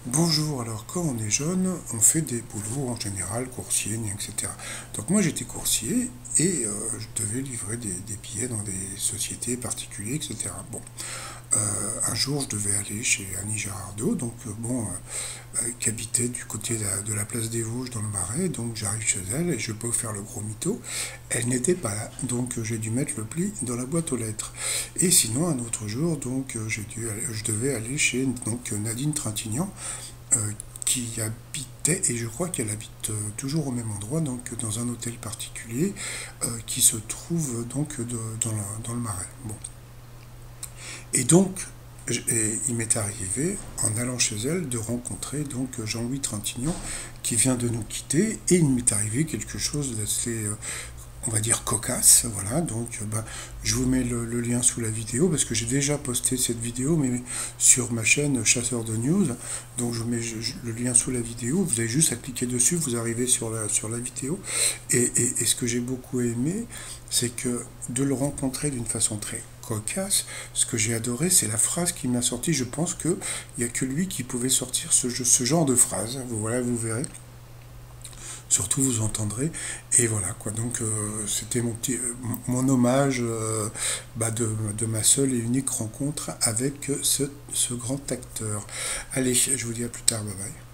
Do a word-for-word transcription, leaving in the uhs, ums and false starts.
Bonjour, alors quand on est jeune, on fait des boulots en général, coursier, et cetera. Donc moi j'étais coursier et euh, je devais livrer des, des billets dans des sociétés particulières, et cetera. Bon, euh, un jour je devais aller chez Annie Girardot, donc euh, bon, euh, qui habitait du côté de la, de la place des Vosges dans le Marais, donc j'arrive chez elle et je peux vous faire le gros mytho, elle n'était pas là, donc euh, j'ai dû mettre le pli dans la boîte aux lettres. Et sinon un autre jour, donc euh, j'ai dû aller- je devais aller chez donc Nadine Trintignant, euh, qui habitait, et je crois qu'elle habite euh, toujours au même endroit, donc dans un hôtel particulier euh, qui se trouve donc de- dans, la- dans le Marais. Bon. Et donc, et il m'est arrivé, en allant chez elle, de rencontrer donc Jean-Louis Trintignant, qui vient de nous quitter, et il m'est arrivé quelque chose d'assez, euh, on va dire, cocasse. Voilà, donc euh, bah, je vous mets le, le lien sous la vidéo, parce que j'ai déjà posté cette vidéo, mais sur ma chaîne Chasseur de News. Donc je vous mets je- je- le lien sous la vidéo, vous avez juste à cliquer dessus, vous arrivez sur la, sur la vidéo. Et, et- et ce que j'ai beaucoup aimé, c'est que de le rencontrer d'une façon très cocasse, ce que j'ai adoré, c'est la phrase qui m'a sorti. Je pense qu'il n'y a que lui qui pouvait sortir ce, ce genre de phrase. Vous, voilà, vous verrez. Surtout, vous entendrez. Et voilà, quoi. Donc, euh, c'était mon petit, euh, mon hommage euh, bah, de, de ma seule et unique rencontre avec ce, ce grand acteur. Allez, je vous dis à plus tard. Bye bye.